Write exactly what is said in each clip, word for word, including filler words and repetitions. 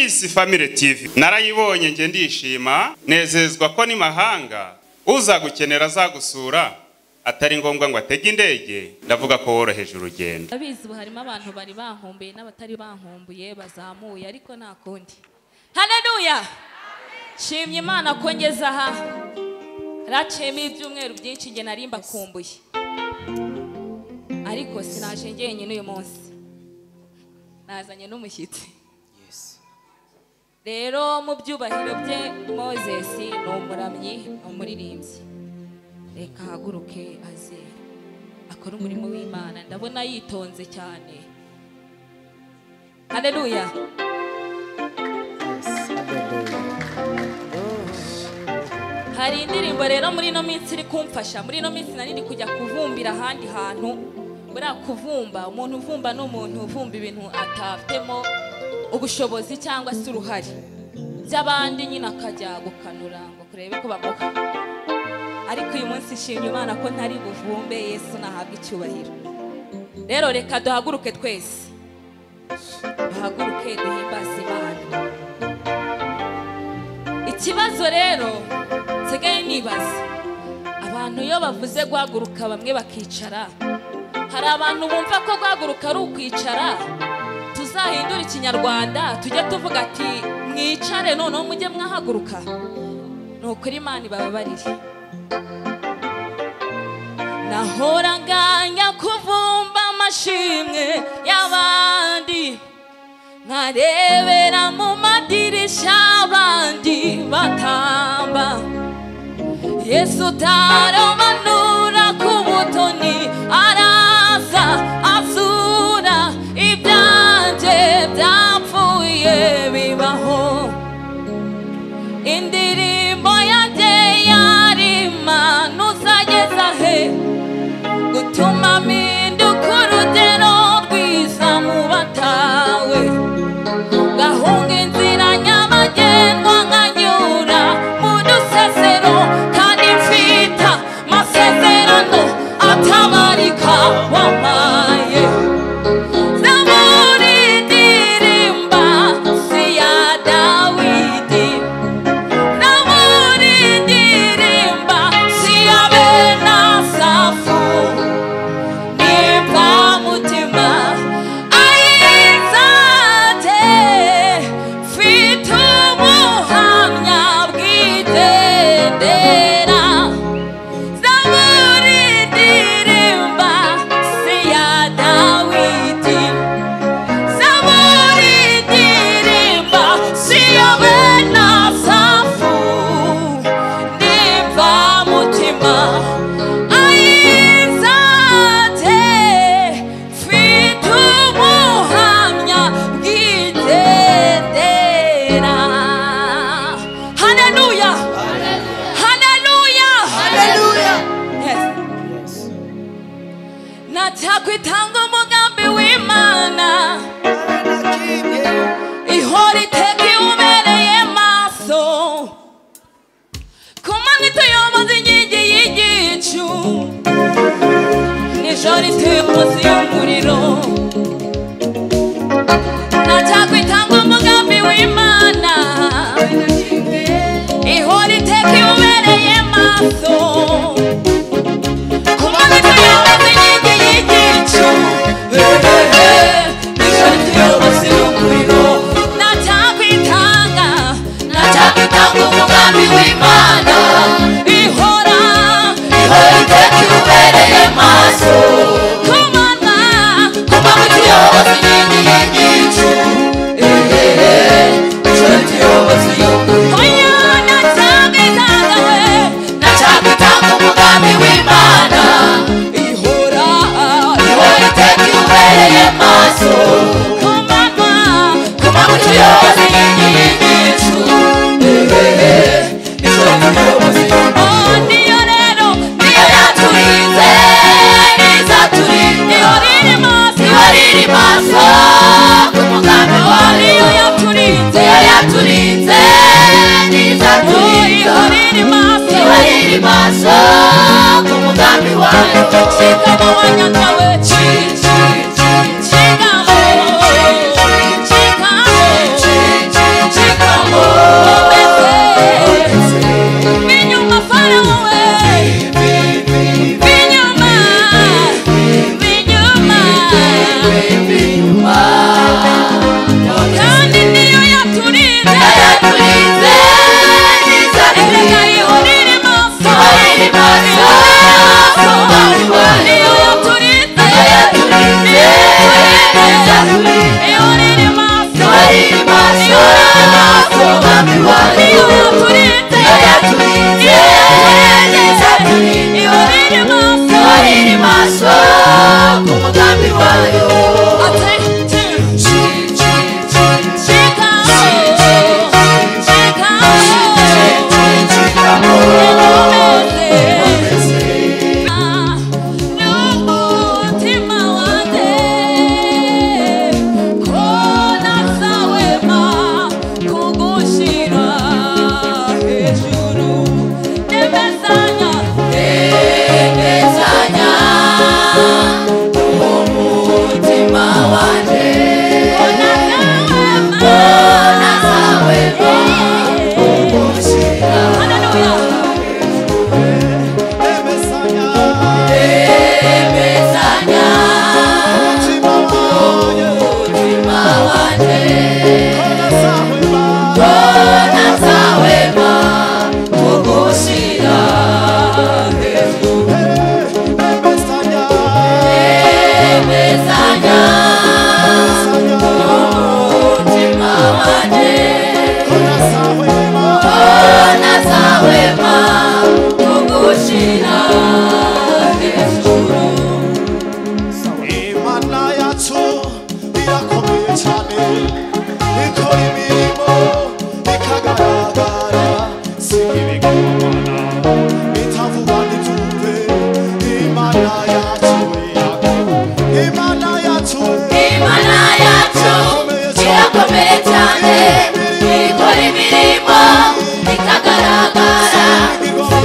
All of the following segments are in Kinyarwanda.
Peace Family T V narayibonye nge ndishima nezezwa ko ni mahanga uza gukenera azagusura atari ngombwa ngo atege indege ndavuga ko woroheje urugendo. Abizi harimo abantu bari bahombe n'abatari bahombuye bazamuye ariko nta kundi. Haleluya. Shimye Imana ko ngeze aha. Racemo ibyumweru byinshi nge narimba kumbuye. Ariko sinaje ngenye n'uyu munsi. Nazanye n'umushyitsi. Yes. Rero mu byubahiro bye Moses no muramyi umuririmbyi. Reka haguruke aze akora umurimo w'Imana ndabona yitonze cyane. Haleluya. Hari indirimbo rero muri no minsi iri kumfasha muri no minsi nari ndi kujya kuvumbira ahandi hantu bura kuvumba umuntu uvumba no muntu uvumba ibintu atafitemo ubushobozi cyangwa se uruhari by'abandi nyina akajya gukanura ngo kurebe ko bamuha. Ariko uyu munsi shimye Imana ko ntari buvumbe Yesu nahabwa icyubahiro. Rero reka duhaguruke twese duhaguruke duhimbaze Imana. Ikibazo rero nsigaye nibaza abantu iyo bavuze guhaguruka bamwe bakicara, hari abantu bumva ko guhaguruka ari ukwicara. Tuzahindura ikinyarwanda tujye tuvuga ati mwicare noneho mujye mwahaguruka. Nukuri Imana ibababarire. Nahora nganya kuvumba amashimwe y'abandi nkarebera mu madirisha abandi batamba. Yesu tarobanura ku butoni araza azura ibyanje byapfuye bibaho. Indirimbo yanjye yarima nuzageza he gutuma mpinduka urugero rwiza mu batawe gahunga inzira nyabagendwa nkanyura mu dusesero kandi mfita masezerano atabarika wamaye. Zaburi ndirimba si ya Dawidi, Zaburi ndirimba si ya Benasafu. Nimba mutima ayizate mfite ubuhamya bw'igendera. Zaburi ndirimba si ya Dawidi, Zaburi ndirimba si ya Benasafu. Nimba mutima ayizate mfite ubuhamya bw'igendera. Haleluya. Haleluya. Hallelujah. Yes. Yes. Natakwitanga umugambi w'Imana Aranakimye. ihora iteka iwubereye maso ku manywa ituyoboza inkingi y'igicu nijoro ituyoboza y'umuriro. Natakwitanga umugambi w'Imana ihora iteka iwubereye maso ku manywa ituyoboza inkingi y'igicu nijoro ituyoboza y'umuriro. Natakwitanga natakwitanga umugambi w'Imana ihora ihora iteka iwubereye maso ku manywa ku manywa ituyoboza inkingi y'igicu nijoro ituyoboza y'umuriro. Oya natakwitanga we natakwitanga umugambi w'Imana ihora ihora iteka iwubereye maso ku manywa ku manywa ituyoboza inkingi y'igicu nijoro ituyoboza y'umuriro. Oh niyo rero niyo yaturinze n'izaturinda ihora iri maso ihora iri maso ku mugambi wayo. Niyo yaturinze niyo yaturinze n'izaturinda ihora iri maso ihora iri maso ku mugambi wayo. Shikama wanyanja we chi chi chi shikama shikama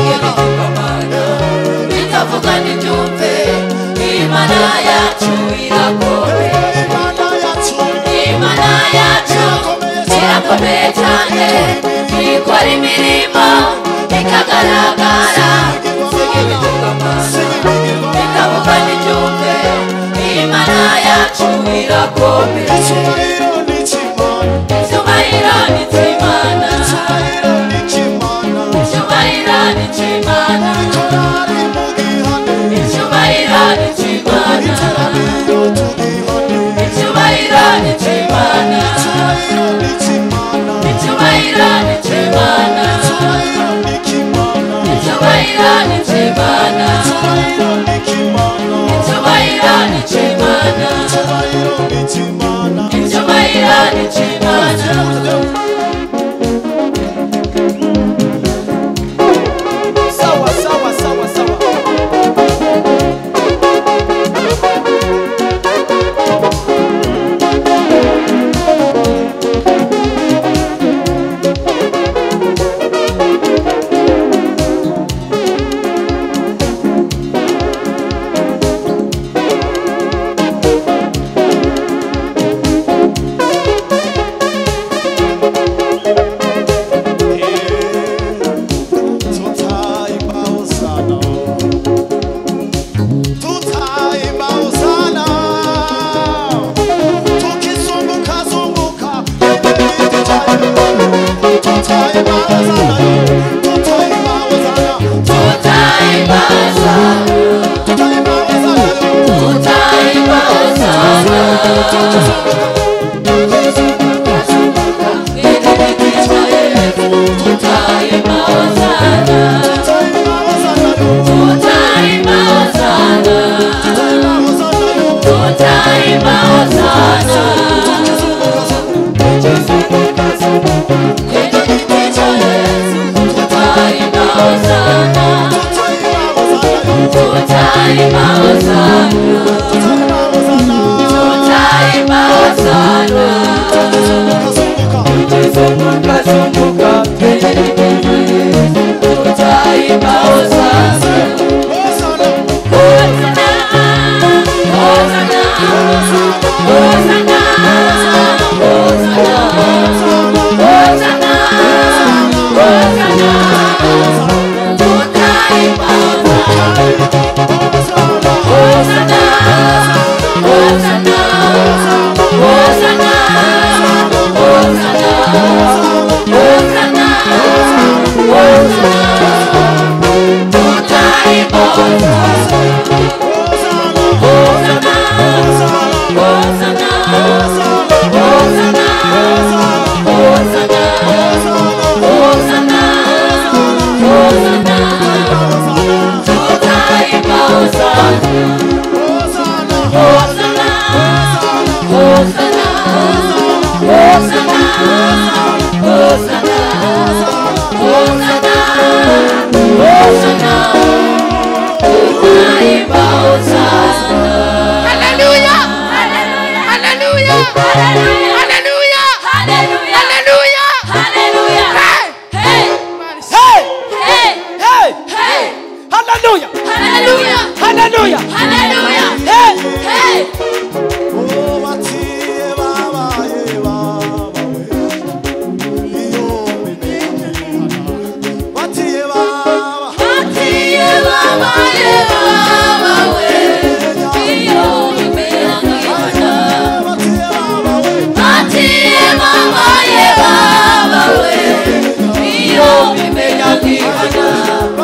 ibigirwamana bitavuga n'ibyumve imana yacu irakomeye imana yacu irakomeye cyane ikora imirimo ikagaragara ibigirwamana bitavuga n'ibyumve imana yacu irakomeye icyubahiro ni cy'Imana icyubahiro ni cy'Imana icyubahiro ni cy'Imana icyubahiro ni cy'Imana icyubahiro ni cy'Imana icyubahiro ni cy'Imana icyubahiro ni cy'Imana icyubahiro ni cy'Imana Sawa sawa sawa sawa.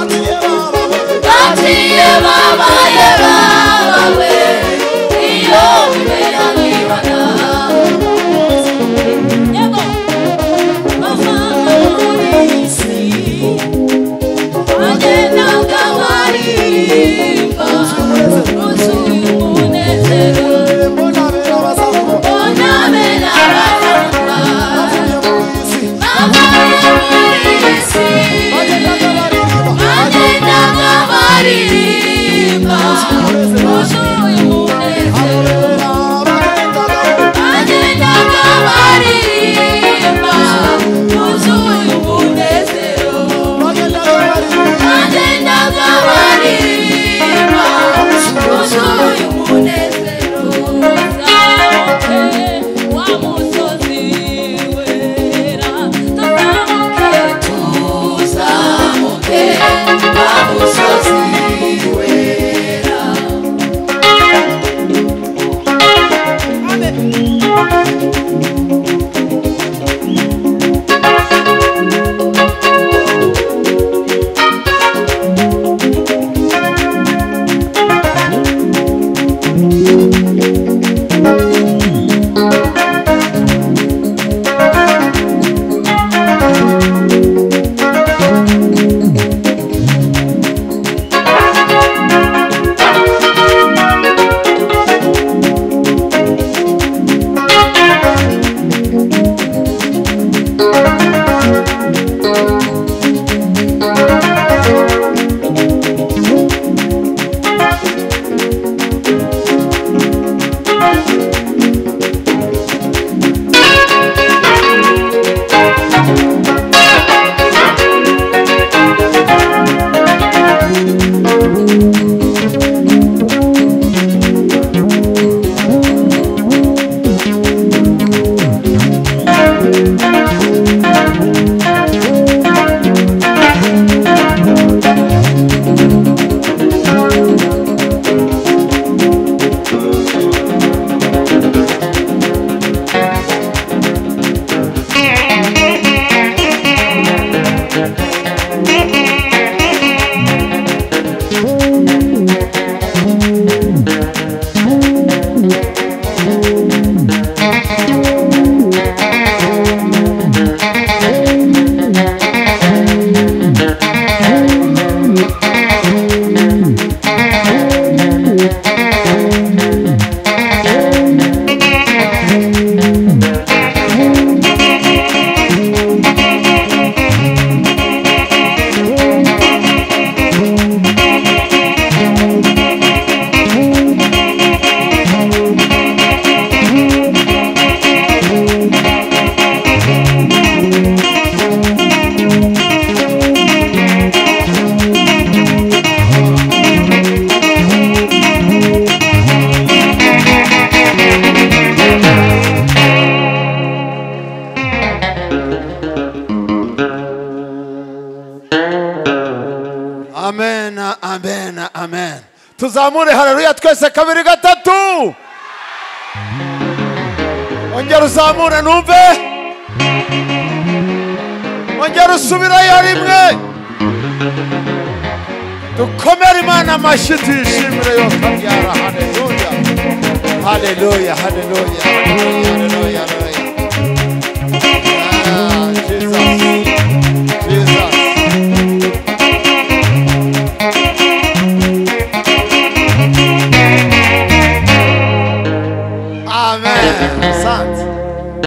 Baba, Amen, amen, amen. Tuzamure haleluya twese kabiri gatatu. Ongera uzamure numve. Ongera usubirayo rimwe. Dukomere Imana amashyi tuyishimire yo kabyara. Haleluya. Haleluya, haleluya, haleluya, haleluya.